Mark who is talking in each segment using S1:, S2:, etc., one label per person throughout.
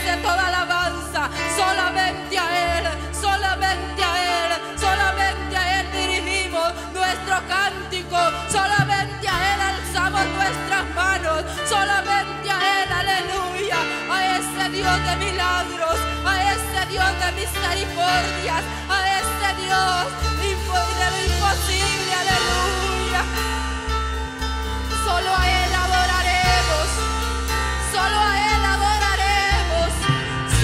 S1: merece toda alabanza. Solamente a Él, solamente a Él, solamente a Él dirigimos nuestro cántico, solamente a Él alzamos nuestras manos, solamente a Él, aleluya, a ese Dios de milagros, a ese Dios de misericordias, a ese Dios de lo imposible, aleluya. Solo a Él adoraremos, solo a Él adoraremos,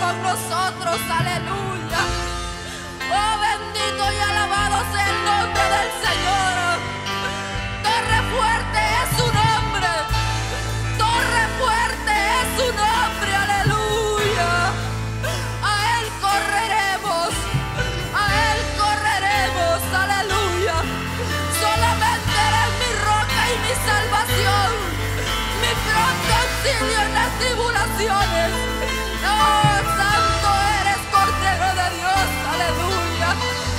S1: con nosotros, aleluya. Oh, bendito y alabado sea el nombre del Señor. Torre fuerte es su nombre, torre fuerte es su nombre, aleluya. A Él correremos, aleluya. Solamente eres mi roca y mi salvación, mi pronto auxilio en las tribulaciones. Oh, santo eres, Cordero de Dios, aleluya.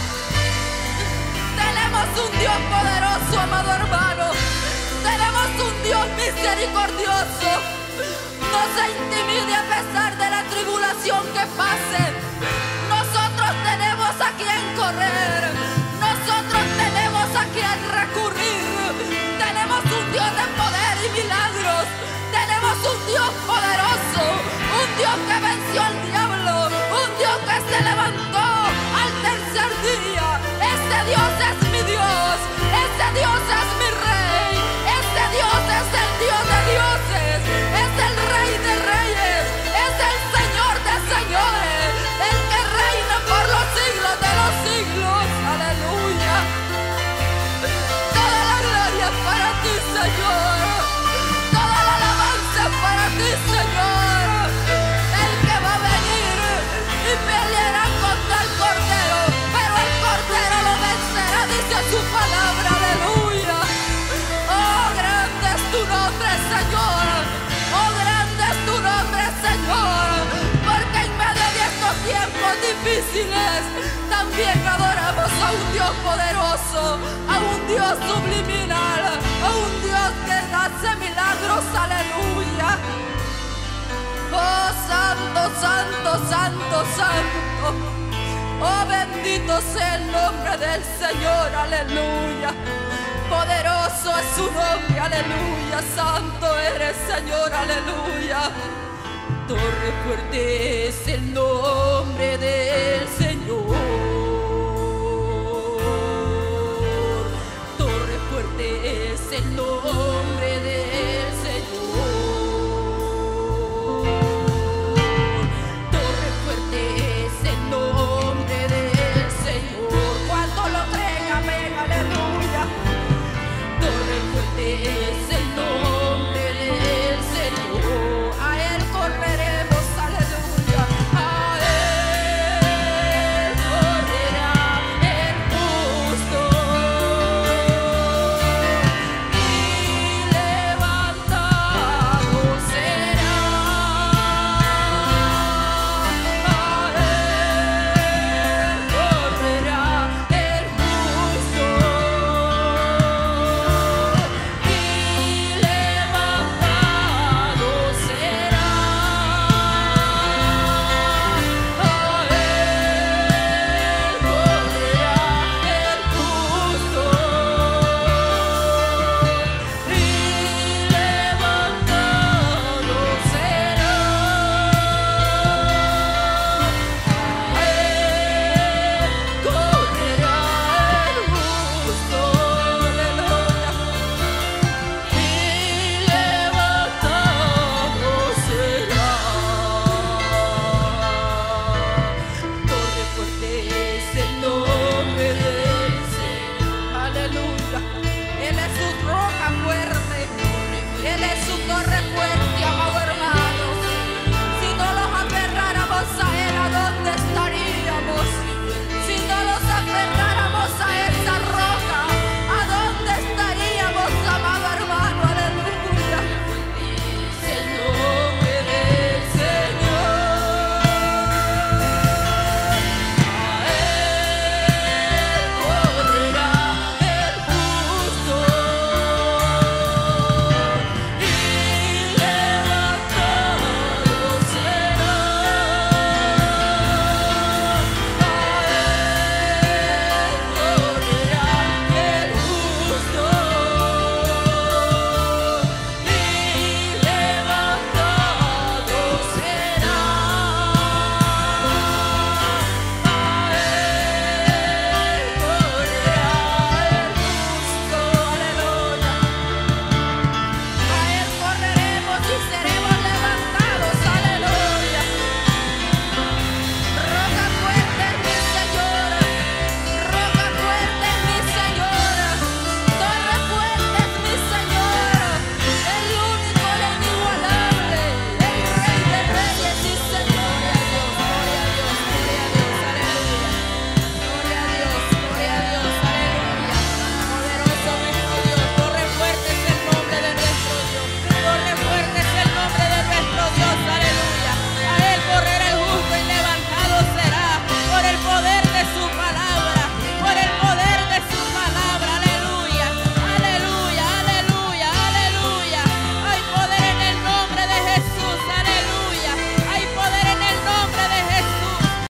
S1: Tenemos un Dios poderoso, amado hermano. Tenemos un Dios misericordioso. No se intimide a pesar de la tribulación que pase. Nosotros tenemos a quien correr. Nosotros tenemos a quien recurrir. Tenemos un Dios de poder y milagros. Tenemos un Dios poderoso, un Dios que venció al diablo, un Dios que se levantó al tercer día. Este Dios es mi Dios, este Dios es mi Rey, este Dios es el Dios de dioses, es el Rey de reyes, es el Señor de señores, el que reina por los siglos de los siglos, aleluya. Toda la gloria es para ti, Señor, toda la alabanza es para ti, Señor. El que va a venir y peleará contra el Cordero, pero el Cordero lo vencerá, dice su palabra, aleluya. Oh, grande es tu nombre, Señor. Oh, grande es tu nombre, Señor. Porque en medio de estos tiempos difíciles también adoramos a un Dios poderoso, a un Dios subliminal, a un Dios que hace milagros, aleluya. Oh, santo, santo, santo, santo. Oh, bendito sea el nombre del Señor, aleluya. Poderoso es su nombre, aleluya. Santo eres, Señor, aleluya. Torre fuerte es el nombre del Señor.